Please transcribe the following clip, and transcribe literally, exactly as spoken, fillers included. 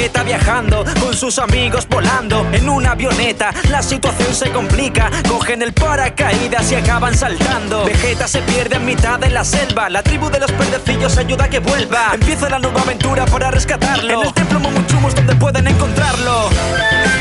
Vegeta viajando con sus amigos volando en una avioneta. La situación se complica, cogen el paracaídas y acaban saltando. Vegeta se pierde en mitad de la selva. La tribu de los perdecillos ayuda a que vuelva. Empieza la nueva aventura para rescatarlo. En el templo Momochumo es donde pueden encontrarlo.